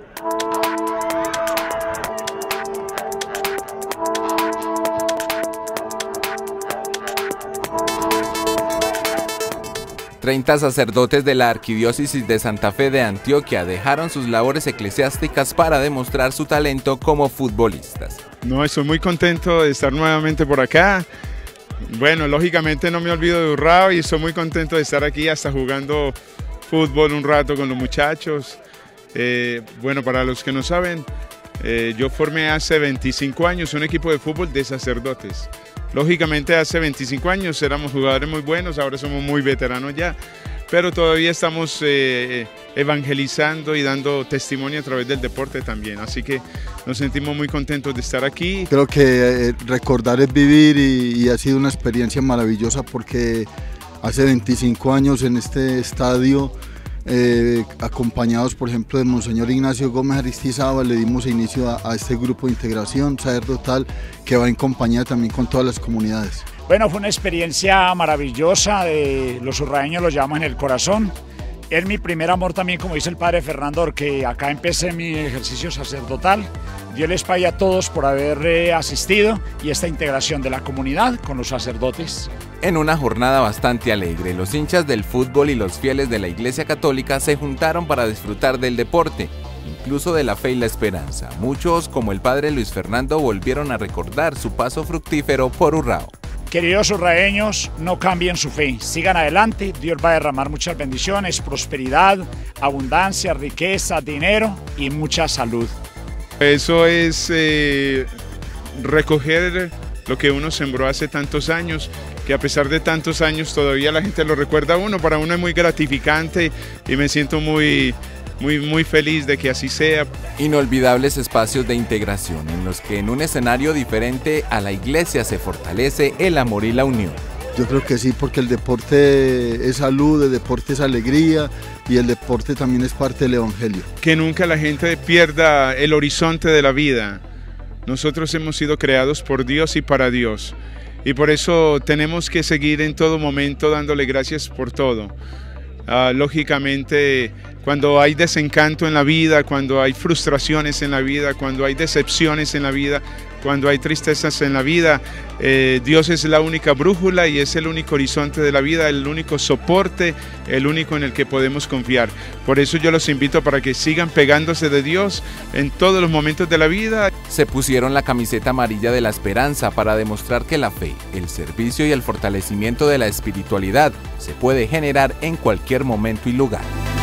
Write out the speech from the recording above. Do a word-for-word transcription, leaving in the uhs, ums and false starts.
treinta sacerdotes de la Arquidiócesis de Santa Fe de Antioquia dejaron sus labores eclesiásticas para demostrar su talento como futbolistas. No, estoy muy contento de estar nuevamente por acá. Bueno, lógicamente no me olvido de Urrao y estoy muy contento de estar aquí hasta jugando fútbol un rato con los muchachos. Eh, bueno, para los que no saben, eh, yo formé hace veinticinco años un equipo de fútbol de sacerdotes. Lógicamente hace veinticinco años éramos jugadores muy buenos, ahora somos muy veteranos ya, pero todavía estamos eh, evangelizando y dando testimonio a través del deporte también, así que nos sentimos muy contentos de estar aquí. Creo que eh, recordar es vivir y, y ha sido una experiencia maravillosa porque hace veinticinco años en este estadio, Eh, acompañados por ejemplo de Monseñor Ignacio Gómez Aristizábal, le dimos inicio a, a este grupo de integración sacerdotal que va en compañía también con todas las comunidades. Bueno, fue una experiencia maravillosa, de los urraeños lo llevamos en el corazón. Es mi primer amor también, como dice el padre Fernando, que acá empecé mi ejercicio sacerdotal. Dios les pague a todos por haber eh, asistido y esta integración de la comunidad con los sacerdotes. En una jornada bastante alegre, los hinchas del fútbol y los fieles de la Iglesia Católica se juntaron para disfrutar del deporte, incluso de la fe y la esperanza. Muchos, como el padre Luis Fernando, volvieron a recordar su paso fructífero por Urrao. Queridos urraeños, no cambien su fe, sigan adelante, Dios va a derramar muchas bendiciones, prosperidad, abundancia, riqueza, dinero y mucha salud. Eso es eh, recoger lo que uno sembró hace tantos años, que a pesar de tantos años todavía la gente lo recuerda a uno. Para uno es muy gratificante y me siento muy, muy, muy feliz de que así sea. Inolvidables espacios de integración en los que en un escenario diferente a la iglesia se fortalece el amor y la unión. Yo creo que sí, porque el deporte es salud, el deporte es alegría y el deporte también es parte del evangelio. Que nunca la gente pierda el horizonte de la vida. Nosotros hemos sido creados por Dios y para Dios. Y por eso tenemos que seguir en todo momento dándole gracias por todo. Uh, lógicamente, cuando hay desencanto en la vida, cuando hay frustraciones en la vida, cuando hay decepciones en la vida, cuando hay tristezas en la vida, eh, Dios es la única brújula y es el único horizonte de la vida, el único soporte, el único en el que podemos confiar. Por eso yo los invito para que sigan pegándose de Dios en todos los momentos de la vida. Se pusieron la camiseta amarilla de la esperanza para demostrar que la fe, el servicio y el fortalecimiento de la espiritualidad se puede generar en cualquier momento y lugar.